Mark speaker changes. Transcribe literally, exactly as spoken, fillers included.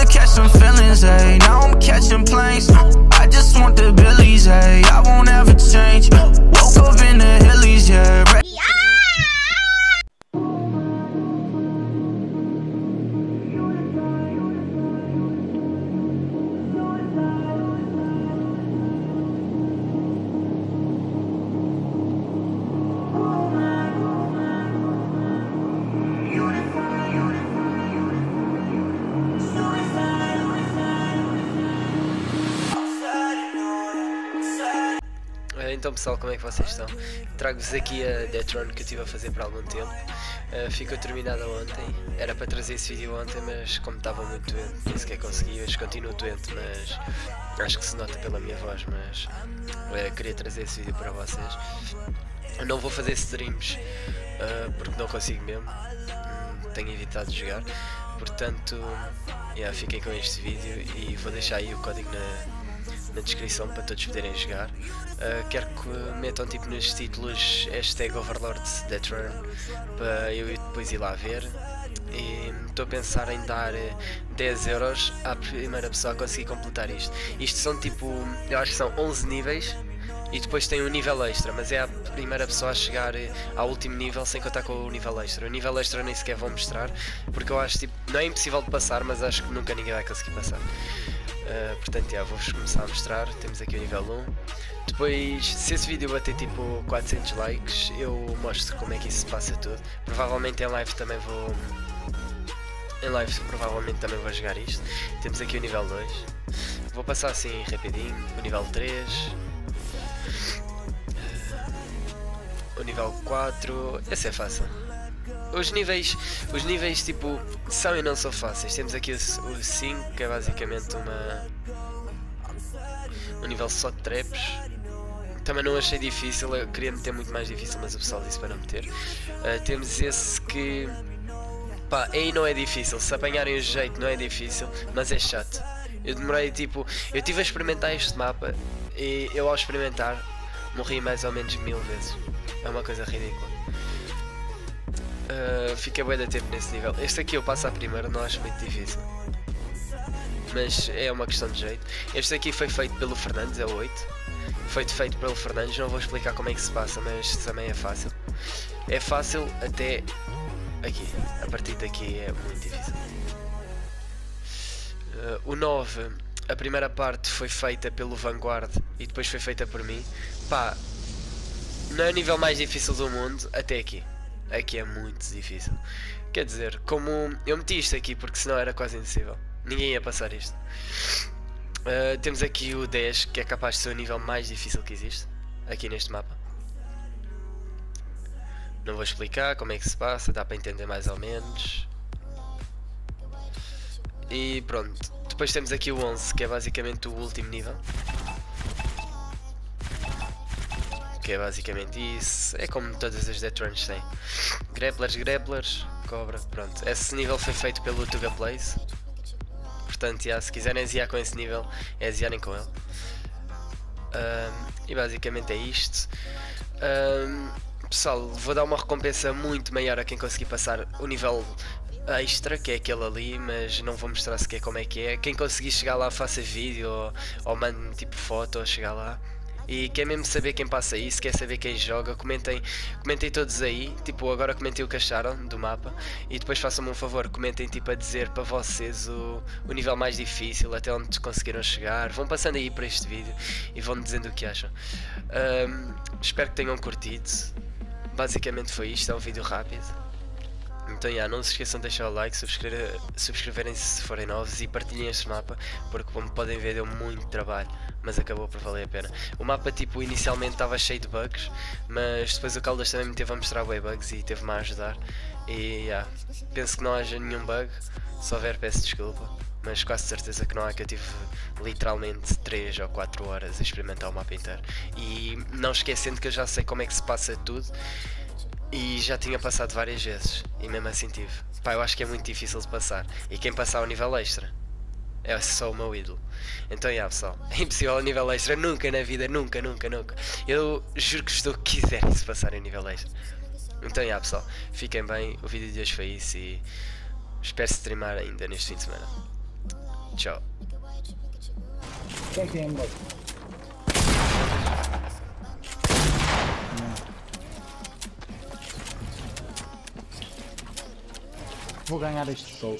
Speaker 1: catch some feelings, ayy. Now I'm catching planes. I just want the billies, ayy. I won't ever change. Woke up in the hillies, yeah.
Speaker 2: Então pessoal, como é que vocês estão? Trago-vos aqui a Death Run que eu estive a fazer por algum tempo. uh, Ficou terminada ontem. Era para trazer esse vídeo ontem, mas como estava muito doente, nem sequer consegui. Hoje continuo doente, mas acho que se nota pela minha voz. Mas uh, queria trazer esse vídeo para vocês. Eu não vou fazer streams uh, porque não consigo mesmo. hum, Tenho evitado de jogar. Portanto, yeah, fiquem com este vídeo e vou deixar aí o código na... na descrição para todos poderem jogar. Uh, quero que metam tipo nos títulos hashtag Overlord Death Run para eu depois ir lá ver. E estou a pensar em dar dez euros à primeira pessoa a conseguir completar isto. Isto são tipo, eu acho que são onze níveis e depois tem um nível extra, mas é a primeira pessoa a chegar ao último nível sem contar com o nível extra. O nível extra nem sequer vou mostrar porque eu acho tipo, não é impossível de passar, mas acho que nunca ninguém vai conseguir passar. Uh, portanto, já, vou-vos começar a mostrar. Temos aqui o nível um. Depois, se esse vídeo bater tipo quatrocentos likes, eu mostro como é que isso se passa tudo. Provavelmente em live também vou... Em live provavelmente também vou jogar isto. Temos aqui o nível dois. Vou passar assim rapidinho. O nível três. Uh, o nível quatro. Esse é fácil. Os níveis, os níveis tipo, são e não são fáceis. Temos aqui o cinco, que é basicamente uma um nível só de traps. Também não achei difícil, eu queria meter muito mais difícil, mas o pessoal disse para não meter. Uh, temos esse que, pá, aí não é difícil, se apanharem o jeito não é difícil, mas é chato. Eu demorei tipo, eu estive a experimentar este mapa e eu ao experimentar morri mais ou menos mil vezes. É uma coisa ridícula. Uh, fiquei bué de tempo nesse nível. Este aqui eu passo à primeira, não acho muito difícil, mas é uma questão de jeito. Este aqui foi feito pelo Fernandes, é o oito. Feito feito pelo Fernandes, não vou explicar como é que se passa, mas também é fácil. É fácil até aqui, a partir daqui é muito difícil. Uh, o nove, a primeira parte foi feita pelo Vanguard e depois foi feita por mim. Pá, não é o nível mais difícil do mundo, até aqui. Aqui é muito difícil. Quer dizer, como eu meti isto aqui porque senão era quase impossível. Ninguém ia passar isto. Uh, temos aqui o dez, que é capaz de ser o nível mais difícil que existe aqui neste mapa. Não vou explicar como é que se passa, dá para entender mais ou menos. E pronto. Depois temos aqui o onze, que é basicamente o último nível. Que é basicamente isso, é como todas as Death Runs têm. Grapplers, grapplers, cobra, pronto. Esse nível foi feito pelo Tuga Plays. Portanto, já, se quiserem ziar com esse nível, é ziarem com ele. Um, e basicamente é isto. Um, pessoal, vou dar uma recompensa muito maior a quem conseguir passar o nível extra, que é aquele ali, mas não vou mostrar sequer como é que é. Quem conseguir chegar lá, faça vídeo ou, ou mande tipo foto ou chegar lá. E quer mesmo saber quem passa isso, quer saber quem joga, comentem, comentem todos aí, tipo, agora comentem o que acharam do mapa e depois façam-me um favor, comentem tipo a dizer para vocês o, o nível mais difícil, até onde conseguiram chegar, vão passando aí para este vídeo e vão dizendo o que acham. Um, espero que tenham curtido, basicamente foi isto, é um vídeo rápido. Então, yeah, não se esqueçam de deixar o like, subscrever, subscreverem-se se forem novos e partilhem este mapa, porque como podem ver deu muito trabalho, mas acabou por valer a pena. O mapa tipo inicialmente estava cheio de bugs, mas depois o Caldas também me teve a mostrar bem bugs e teve-me a ajudar. E yeah, penso que não haja nenhum bug, se houver peço desculpa, mas quase certeza que não há, que eu tive literalmente três ou quatro horas a experimentar o mapa inteiro. E não esquecendo que eu já sei como é que se passa tudo. E já tinha passado várias vezes, e mesmo assim tive. Pá, eu acho que é muito difícil de passar. E quem passar ao nível extra é só o meu ídolo. Então, já pessoal, é impossível ao nível extra, nunca na vida, nunca, nunca, nunca. Eu juro que estou o que quiserem se passarem ao nível extra. Então, já pessoal, fiquem bem, o vídeo de hoje foi isso e espero streamar ainda neste fim de semana. Tchau.
Speaker 3: Quem é que tem em baixo? Vou ganhar este sol.